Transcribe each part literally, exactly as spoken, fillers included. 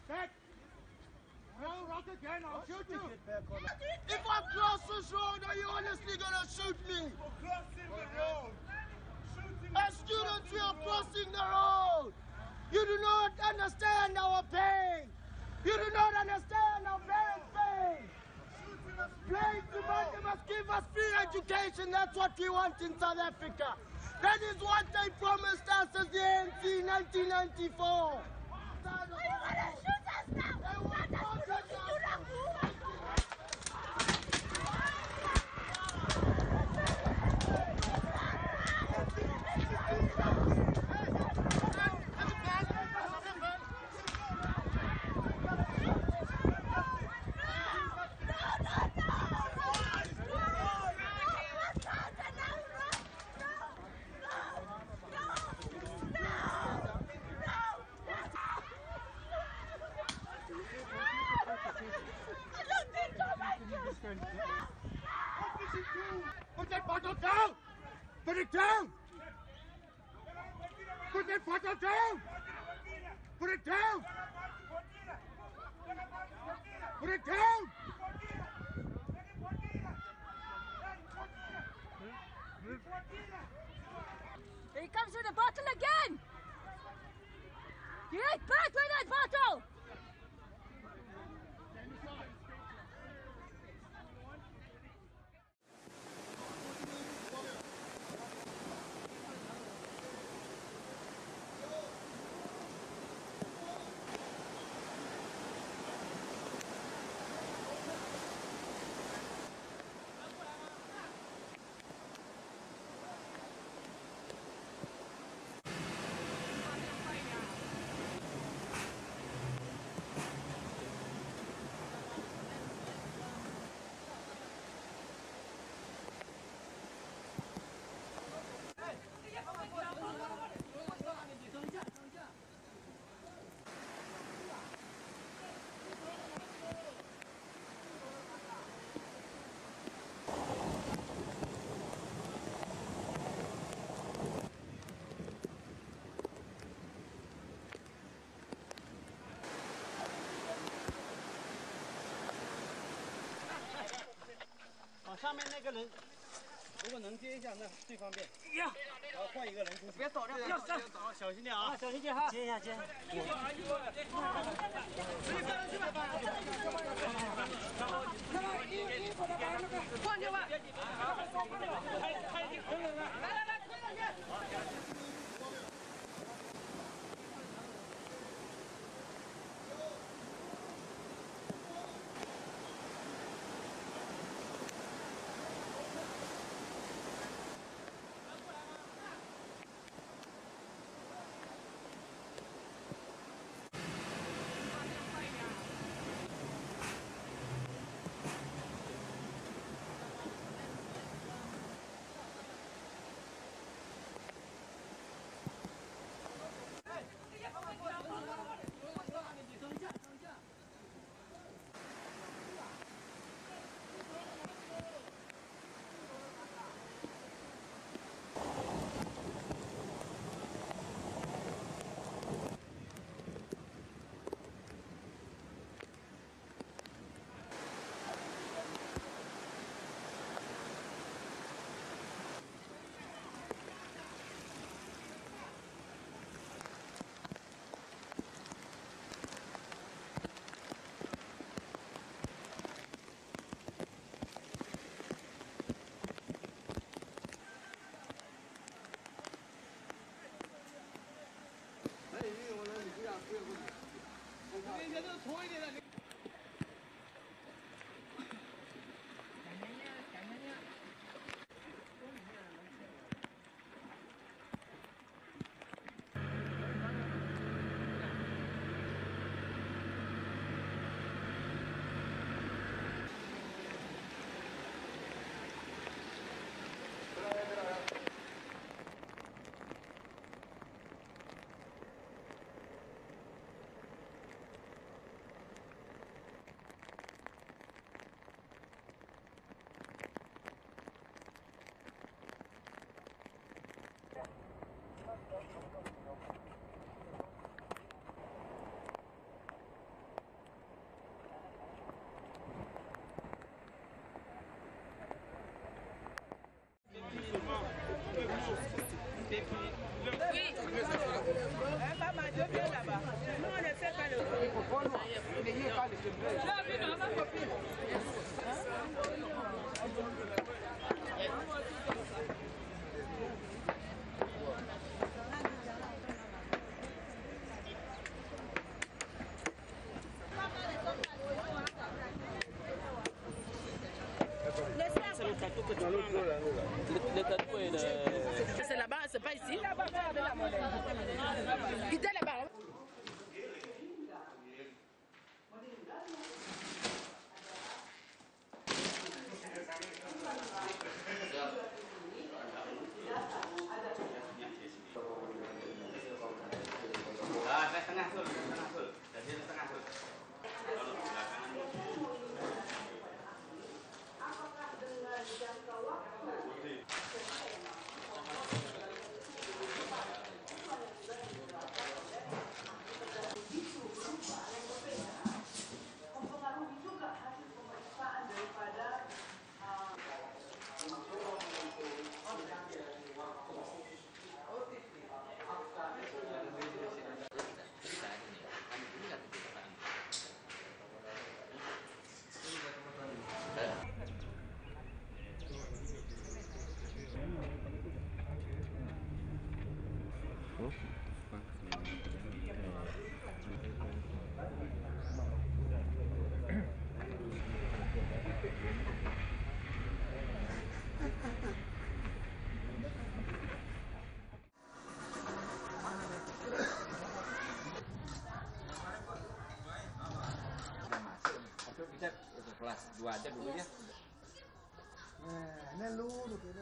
Back! No, rock again, I'll shoot you! If I cross this road, are you honestly gonna shoot me? We're crossing the road! As students, we are crossing the road! You do not understand our pain! You do not understand our parents' pain! Please, they must give us free education, that's what we want in South Africa! That is what they promised us as the A N C in nineteen ninety-four! Why you wanna shoot us now? Let us shoot you now! Put that bottle down! Put it down! Put that bottle down! Put it down! Put it down! Here he comes with the bottle again! Get right back with that bottle! 往上面那个人，如果能接一下，那最方便。呀，然后换一个人出去。别走，别走，小心点啊！小心点哈！接一下，接。一会儿，一会儿，直接上去吧。换去吧。来来来，推上去。 kelas dua aja dulu ya. Nah, ini lu gitu.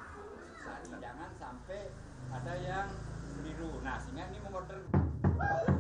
Jangan sampai ada yang keliru. Nah, sehingga ini mengorder